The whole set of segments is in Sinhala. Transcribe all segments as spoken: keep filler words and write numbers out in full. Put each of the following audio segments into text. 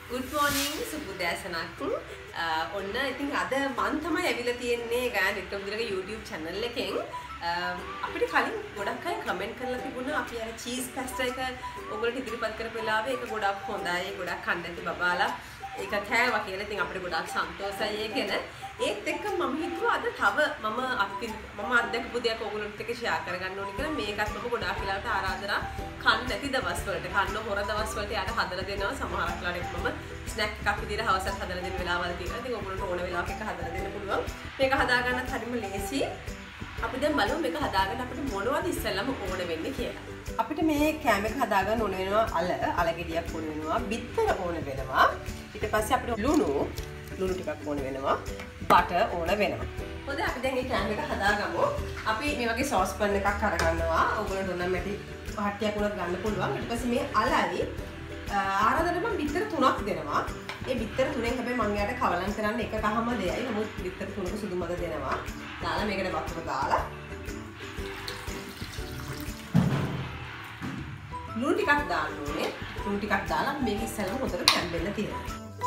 Good morning සුබදෑසනක්. ඔන්න ඉතින් අද මම තමයි ඇවිල්ලා තියෙන්නේ ගාන YouTube YouTube channel එකෙන්. අපිට කලින් ගොඩක් අය කමෙන්ට් කරලා තිබුණා අපි අර cheese pasta එක ඔයගොල්ලෝ ඉදිරිපත් කරපු වෙලාවේ ඒක ගොඩක් හොඳයි ගොඩක් කන්න ඇති බබාලා ඒක කෑවා කියලා. ඉතින් අපිට ගොඩක් සන්තෝෂයි ඒ ගැන. ඒත් එක්ක මම හිතුවා අද තව මම අපි මම අත්දැකපු දෙයක් ඔයගොල්ලොත් එක්ක ෂෙයා කරගන්න ඕනේ කියලා. මේකත් ඔබ ගොඩාක් වෙලාවට ආරාධනා කන්න නැති දවස් වලට කන්න හොර දවස් වලට යාට හදලා දෙනවා. සමහරක් වෙලාවට මම ස්නැක් එකක් විදිහට හවසක් හදලා දෙන වෙලාවල් තියෙනවා. ඉතින් ඔයගොල්ලන්ට ඕන වෙලාවක එක හදලා දෙන්න පුළුවන්. මේක හදාගන්නත් හරිම ලේසි. අපි දැන් බලමු මේක හදාගන්න අපිට මොනවද ඉස්සෙල්ලාම ඕන වෙන්නේ කියලා. අපිට මේ කෑම එක හදාගන්න ඕන වෙනවා අල, අල ගෙඩියක් ඕන වෙනවා, බිත්තර ඕන වෙනවා. ඊට පස්සේ අපිට ලුණු, ලුණු ටිකක් ඕන වෙනවා, බටර් ඕන වෙනවා. හොඳයි අපි දැන් මේ කෑම එක හදාගමු. අපි මේ වගේ සෝස් පන් එකක් අරගන්නවා. ඔයගොල්ලන්ට ඕන නම් මැටි පහට්ටියක් උනත් ගන්න පුළුවන්. ඊට පස්සේ මේ අලයි ආරාධනෙ මම බිත්තර තුනක් දෙනවා. ඒ බිත්තර තුනෙන් හැබැයි මම යාට කවලම් කරන්න එක කහම දෙයයි. නමුත් බිත්තර තුනක සුදු මද දෙනවා. දාලා මේකට වතුර දාලා ලුණු ටිකක් දාන්න ඕනේ. ලුණු ටිකක් දාලා මේක ඉස්සෙල්ලාම හොඳට තැම්බෙන්න තියෙනවා.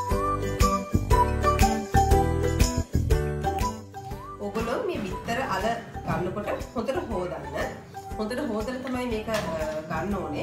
ඔයගොල්ලෝ මේ බිත්තර අල ගන්නකොට හොඳට හොදන්න. හොඳට හොදලා තමයි මේක ගන්න ඕනේ.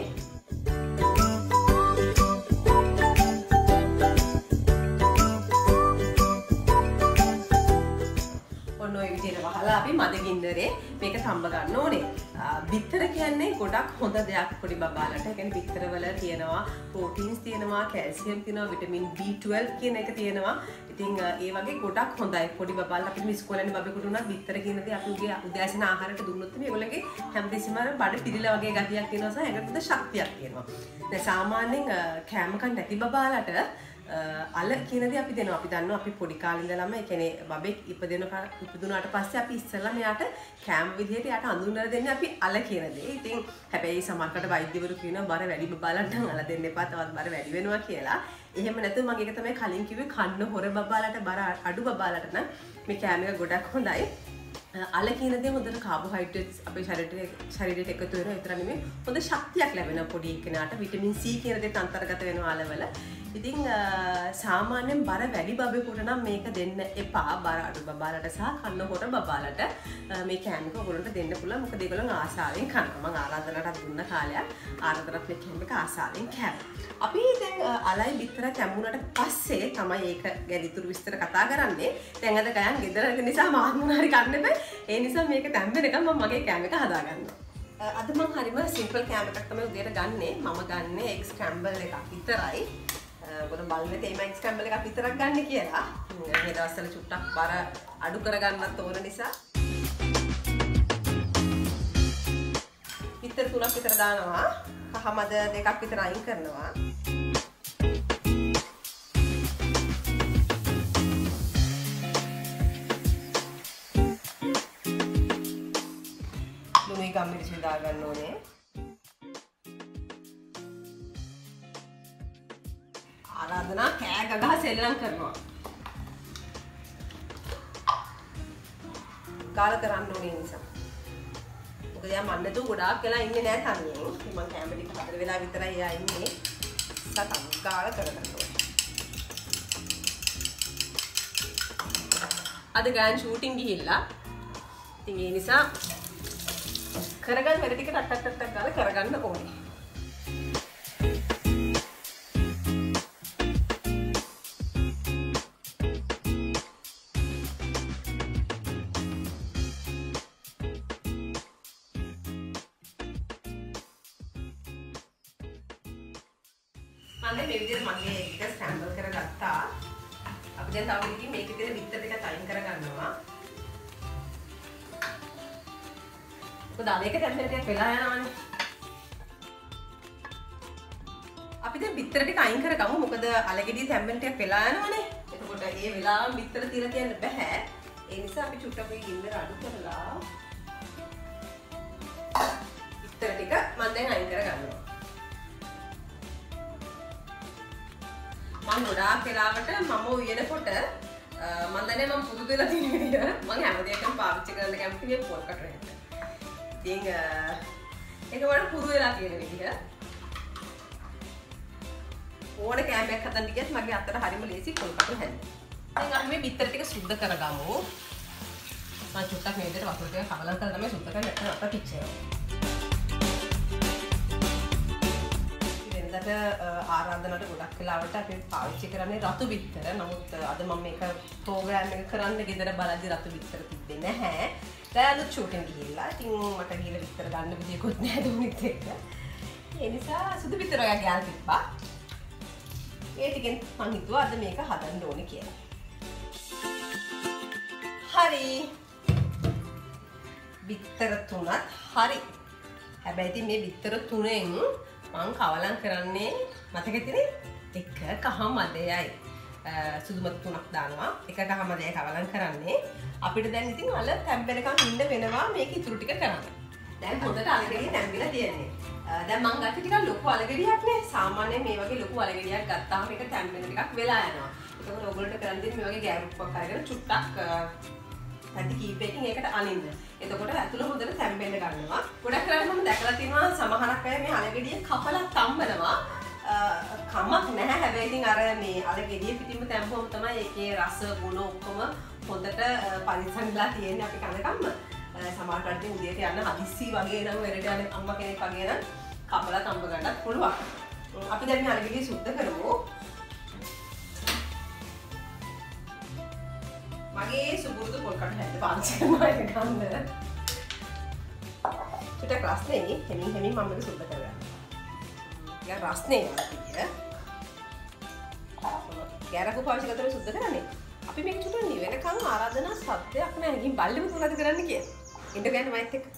අපි මදගින්නරේ මේක තම්බ ගන්න ඕනේ. බිත්තර කියන්නේ ගොඩක් හොඳ දෙයක් පොඩි බබාලට. ඒ කියන්නේ බිත්තර වල තියෙනවා ප්‍රෝටීන්ස් තියෙනවා, කැල්සියම් තියෙනවා, විටමින් බී ට්වෙල්ව් කියන එක තියෙනවා. ඉතින් ඒ වගේ ගොඩක් හොඳයි. පොඩි බබාලට අපිට ඉස්කෝලේනේ බබෙකුට උනත් බිත්තර කියන දේ අපි උගේ උදෑසන ආහාරයට දුන්නොත් මේගොල්ලන්ගේ හැමදෙස්සම බඩ පිළිලා වගේ ගතියක් තියෙනවා සහ ඒකට ශක්තියක් තියෙනවා. දැන් සාමාන්‍යයෙන් කෑම කන්න නැති බබාලට අල කියන දේ අපි දෙනවා. අපි දන්නවා අපි පොඩි කාලේ ඉඳලම ඒ කියන්නේ බබෙක් ඉපදෙන ඉපදුනාට පස්සේ අපි ඉස්සෙල්ලාම යාට කෑම විදිහට යාට අඳුනලා දෙන්නේ අපි අල කියන දේ. ඉතින් හැබැයි සමහරකට වෛද්‍යවරු කියනවා බර වැඩි බබාලන්ට නම් අල දෙන්න එපා තවත් බර වැඩි වෙනවා කියලා. එහෙම නැත්නම් මම ඒක තමයි කලින් කිව්වේ කන්න හොර බබාලට බර අඩු බබාලට නම් මේ කෑම එක ගොඩක් හොඳයි. අල කියන දේ හොඳට කාබෝහයිඩ්‍රේට්ස් අපේ ශරීරයට ශරීරයට එකතු වෙනවා. ඒතර නෙමෙයි හොඳ ශක්තියක් ලැබෙනවා පොඩි කෙනාට. විටමින් සී කියන දේත් අන්තර්ගත වෙනවා අලවල. ඉතින් සාමාන්‍යයෙන් බර වැඩි බබෙකුට නම් මේක දෙන්න එපා. බර අඩු බබාලට සහ කන්න හොර බබාලට මේ කෑම එක ඔයගොල්ලන්ට දෙන්න පුළුවන්. මොකද ඒගොල්ලෝ ආසාවෙන් කනවා. මම ආරාධනාවක් දුන්න කාලයක් ආරාධනාවක් මේ කෑම එක ආසාවෙන් කෑවා. අපි දැන් අලයි බිත්තර කැඹුණට පස්සේ තමයි ඒක ගැන ඉතුරු විස්තර කතා කරන්නේ. දැන් අද ගයන් ගෙදර නිසා මාත් මොනාරි කන්න බෑ. ඒ නිසා මේක තැම්බෙනකම් මම මගේ කෑම එක හදාගන්නවා. අද මම හරිම සිම්පල් කෑම එකක් තමයි උදේට ගන්නෙ. මම ගන්නෙ එග් ස්ක්‍රැම්බල් එකක් විතරයි. ගොඩ බලන්නේ තේම එග් ස්ක්‍රැම්බල් එකක් විතරක් ගන්න කියලා. මේ දවස්වල චුට්ටක් බර අඩු කරගන්නත් ඕන නිසා. බිත්තර තුනක් විතර දානවා. කහමද දෙකක් විතර අයින් කරනවා. ලුණුයි ගම්මිරිසි දා ගන්න ඕනේ. ආරාධනා කෑ ගගහ සෙල්ලම් කරනවා. කාල කරන්න ඕනේ නිසා. මොකද යා මන්නේ තු ගොඩාක් වෙලා ඉන්නේ නෑ තනියෙන්. මම කැමරේ ටික හතර වෙලා විතරයි යා ඉන්නේ. සතන් කාල කරගන්න ඕනේ. අද ගෑන් ෂූටින් ගිහිල්ලා. ඉතින් ඒ නිසා කරගන්න වැඩ ටික ටක් ටක් ටක් ගාලා කරගන්න ඕනේ. මම මේ විදිහට මගේ එක ස්ක්‍රැම්බල් කරගත්තා. අපි දැන් තව ටිකකින් මේකේ තියෙන බිත්තර ටික අයින් කරගන්නවා. මොකද මේක තැම්බෙන ටික වෙලා යනවනේ. අපි දැන් බිත්තර ටික අයින් කරගමු. මොකද අලගෙඩිය තැම්බෙන ටික වෙලා යනවනේ. එතකොට ඒ වෙලාවම බිත්තර තියලා තියන්න බෑ. ඒ නිසා අපි චුට්ටක් මේ ගින්දර අඩු කරලා බිත්තර ටික මම දැන් අයින් කරගන්නවා. මම ගොඩාක් වෙලාවට මම උයනකොට මම දන්නේ මම පුරුදු වෙලා තියෙන විදිහට මම හැම දෙයකම පාවිච්චි කරන්න කැමති මේ පොල් කටර් එක. ඉතින් ඒක වඩා පුරුදු වෙලා තියෙන විදිහ. ඕන කෑමයක් හදන්න ගියත් මගේ අතට හරිම ලේසි පොල්කටු හැදෙනවා. දැන් අපි මේ බිත්තර ටික සුද්ධ කරගමු. මම චුට්ටක් මේ විදිහට වතුර ටික කලවම් කරලා තමයි සුද්ධ කරන්නේ නැත්නම් අපට පිච්චෙනවා. වෙනදට ආරාධනාවට ගොඩක් වෙලාවට අපි පාවිච්චි කරන්නේ රතු බිත්තර. නමුත් අද මම මේක ප්‍රෝග්‍රෑම් එක කරන්න ගෙදර බලද්දි රතු බිත්තර තිබ්බේ නැහැ. දැන් ෂූටින් ගිහිල්ලා ඉතින් මට ගිහලා බිත්තර ගන්න විදියකුත් නැහැ දුනිත් එක්ක. ඒ නිසා සුදු බිත්තර ඔයා ගෑල් තිබ්බා. ඒ ටිකෙන් මං හිතුවා අද මේක හදන්න ඕනේ කියලා. හරි. බිත්තර තුනත් හරි. හැබැයි ඉතින් මේ බිත්තර තුනෙන් මං කවලම් කරන්නේ මතකෙදිනේ එක කහමදයයි. සුදුමත් තුනක් දානවා. එක කහමදයයි කවලම් කරන්නේ. අපිට දැන් ඉතින් අල තැම්බෙනකන් ඉන්න වෙනවා මේක ඉතුරු ටික කරන්න. දැන් හොඳට අලගෙඩිය තැම්බිලා තියෙන්නේ. දැන් මං ගත්තේ ටිකක් ලොකු අලගෙඩියක් නේ. සාමාන්‍යයෙන් මේ වගේ ලොකු අලගෙඩියක් ගත්තාම මේක තැම්බෙන ටිකක් වෙලා යනවා. ඒකෝර ඔයගොල්ලන්ට කරන් දෙන්නේ මේ වගේ ගෑරුප්පක් අරගෙන චුට්ටක් පැති කීපයකින් ඒකට අනින්න. එතකොට ඇතුළ හොඳට තැම්බෙන්න ගන්නවා. ගොඩක් වෙලාවට මම දැකලා තියෙනවා සමහරක් අය මේ අලගෙඩිය කපලා තම්බනවා. කමක් නැහැ. හැබැයි ඉතින් අර මේ අලගෙඩිය පිටින්ම තැම්බුවම තමයි ඒකේ රස ගුණ ඔක්කොම හොඳට පරිසම්ලා තියෙන්නේ අපි කනකම්ම. සමහරකට උදේට යන්න හදිස්සි වගේ නම් වෙරට යන අම්මා කෙනෙක් වගේ නම් කපලා තම්බ ගන්නත් පුළුවන්. අපි දැන් මේ අලගෙඩිය සුද්ධ කරමු. මගේ සුබුරුදු පොල්කටු හැද පාවිච්චි කරනවා ඒක ගන්න. චුට්ටක් රස්නේ හෙමින් හෙමින් මම මේක සුද්ධ කරගන්නවා. යා රස්නේ වගේ. ගෑරකු පාවිච්චි කරලා සුද්ධ කරන්නේ. අපි මේක චුට්ටක් නිවෙනකන් ආරාධනා සත්‍යයක් නෑ. ගිහින් බල්ලෙම මොකද කරන්න කියලා. ඉන්න ගන්න මයිත් එක්ක.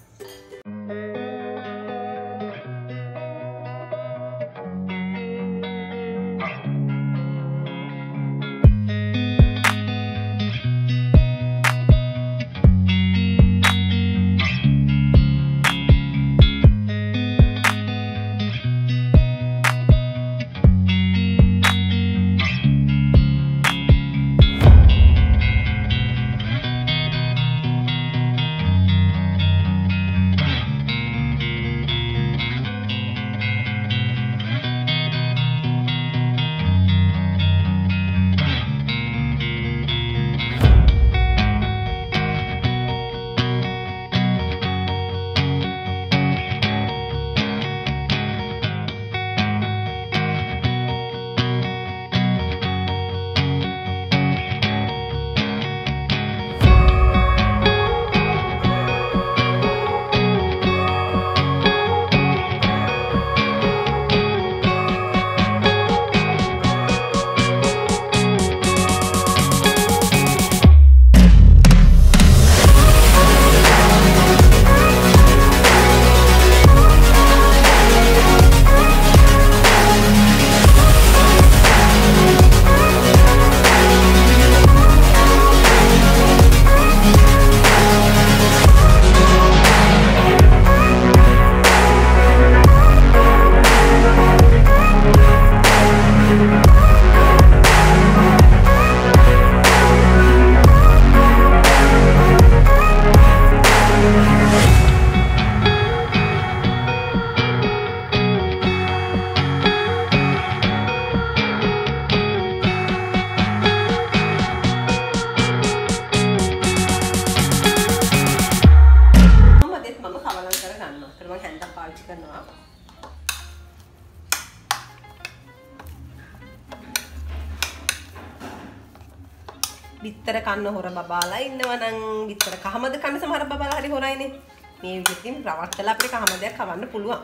බිත්තර කන්න හොර බබාලා ඉන්නවා නම් බිත්තර කහමද කන්න සමහර බබාලා හරි හොරයිනේ. මේ විදිහකින් රවට්ටලා අපිට කහමදයක් කවන්න පුළුවන්.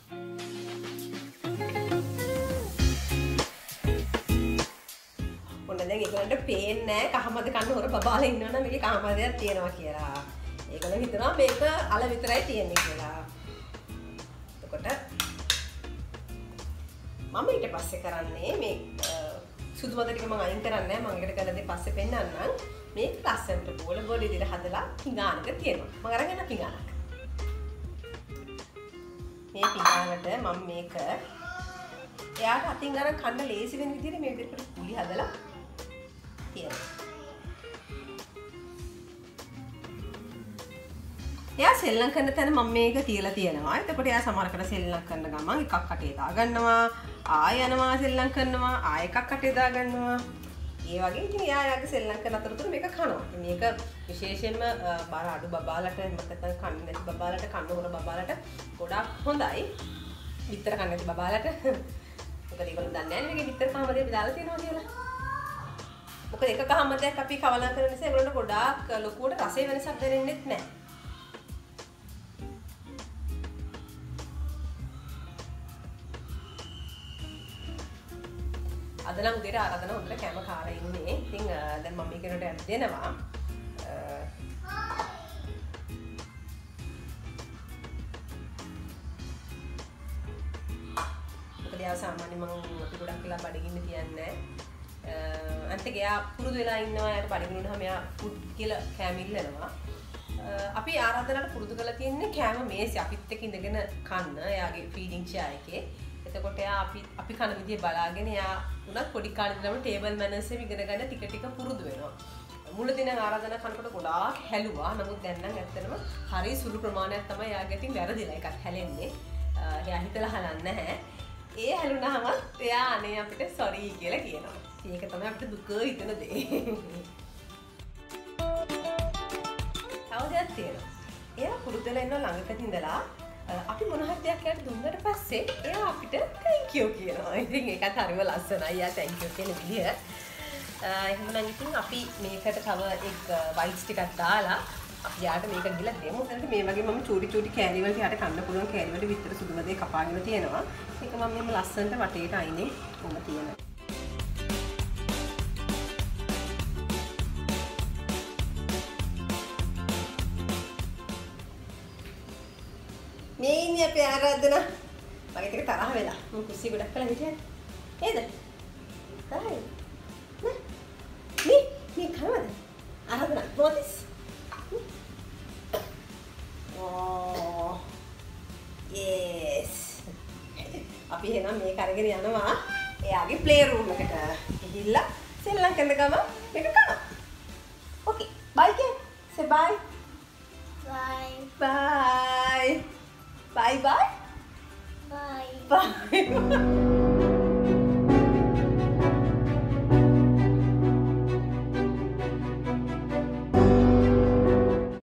ඔන්න දැන් ඒගොල්ලන්ට පේන්නේ නැහැ කහමද කන්න හොර බබාලා ඉන්නවා නම් මේකේ කහමදයක් තියෙනවා කියලා. ඒගොල්ලෝ හිතනවා මේක අල විතරයි තියෙන්නේ කියලා. එතකොට මම ඊට පස්සේ කරන්නේ මේ සුදු මත ටික මම අයින් කරන්නේ නැහැ. මම ඒකට කරලා දෙ පස්සේ පෙන්නන්නම්. මේක ලස්සනට බෝල බෝල විදිහට හදලා පිඟානක තියෙනවා. මම අරගෙන පිඟානක. මේ පිඟානට මම මේක එයාට අතින් අරන් කන්න ලේසි වෙන විදිහට මේ විදිහට කුලි හදලා තියෙනවා. එයා සෙල්ලම් කරන තැන මම මේක තියලා තියෙනවා. එතකොට එයා සමහරකට සෙල්ලම් කරන ගමන් එකක් කටේ දා ගන්නවා, ආය යනවා සෙල්ලම් කරනවා, ආය එකක් කටේ දා ගන්නවා. ඒ වගේ ඉතින් එයා යාගේ සෙල්ලම් කරන අතරතුර මේක කනවා. මේක විශේෂයෙන්ම බාර අඩු බබාලට නැත්නම් කන්නේ නැති බබාලට, කන්න හොර බබාලට ගොඩාක් හොඳයි. විතර කන්නේ නැති බබාලට. මොකද ඒගොල්ලෝ දන්නේ නැහැ මේකේ විතර කහමදේ අපි දාලා තියෙනවා කියලා. මොකද එක කහමදයක් අපි කවලා කරන නිසා ඒගොල්ලන්ට ගොඩාක් ලොකුවට රසය වෙනසක් දැනෙන්නේ නැහැ. අද නම් උදේට ආරාධනා හොඳට කැම කාලා ඉන්නේ. ඉතින් දැන් මම මේකට යන්න දෙනවා. මොකද යා සාමාන්‍යයෙන් මම අපි ගොඩක් වෙලා බඩගින්න තියන්නේ නැහැ. අන්තික එයා පුරුදු වෙලා ඉන්නවා. එයාට බඩගින්න වුණාම එයා ෆුඩ් කියලා කෑම ඉල්ලනවා. අපි ආරාධනාට පුරුදු කරලා තියන්නේ කෑම මේසේ අපිත් එක්ක ඉඳගෙන කන්න. එයාගේ ෆීඩින් චෙයාර් එකේ. එතකොට එයා අපි අපි කන විදිය බලාගෙන එයා උනත් පොඩි කාලේ ඉඳලම ටේබල් මැනර්ස් එක ඉගෙන ගන්න ටික ටික පුරුදු වෙනවා. මුලදී නම් ආරාධනා කනකොට ගොඩාක් හැලුවා. නමුත් දැන් නම් ඇත්තටම හරි සුළු ප්‍රමාණයක් තමයි එයාගේ අතින් වැරදිලා එකක් හැලෙන්නේ. එයා හිතලා හලන්නේ නැහැ. ඒ හැලුනහම එයා අනේ අපිට සෝරි කියලා කියනවා. ඒක තමයි අපිට දුක හිතෙන දේ. තවදයක් තියෙනවා. එයා පුරුදු වෙලා ඉන්න ළඟකට ඉඳලා අපි මොන හරි දෙයක් යාට දුන්නට පස්සේ එයා අපිට thank you කියනවා. ඉතින් ඒකත් හරිම ලස්සනයි. යා thank you කියන විදිය. එහෙනම් ඉතින් අපි මේකට තව එක වයිට්ස් ටිකක් දාලා අපි යාට මේක ගිහලා දෙමු. එතනට මේ වගේ මම චූටි චූටි කෑලි වලට යාට කන්න පුළුවන් කෑලි වලට විතර සුදු මදේ කපාගෙන තියෙනවා. ඒක මම මෙහෙම ලස්සනට වටේට අයිනේ උම තියෙනවා. මේ ඉන්නේ අපේ ආරාධනා. මගේ ටික තරහ වෙලා. මම කුස්සිය ගොඩක් කළා හිටියද? නේද? තරහයි. නේ? මේ මේ කනවද? ආරාධනා නොතිස්. ඕ. yes. අපි එහෙනම් මේක අරගෙන යනවා එයාගේ ප්ලේ රූම් එකට. ගිහිල්ලා සෙල්ලම් කරන ගම මේක කනවා. ඕකේ. බයි කිය. say bye. Bye. Bye. Bye bye. Bye. Bye.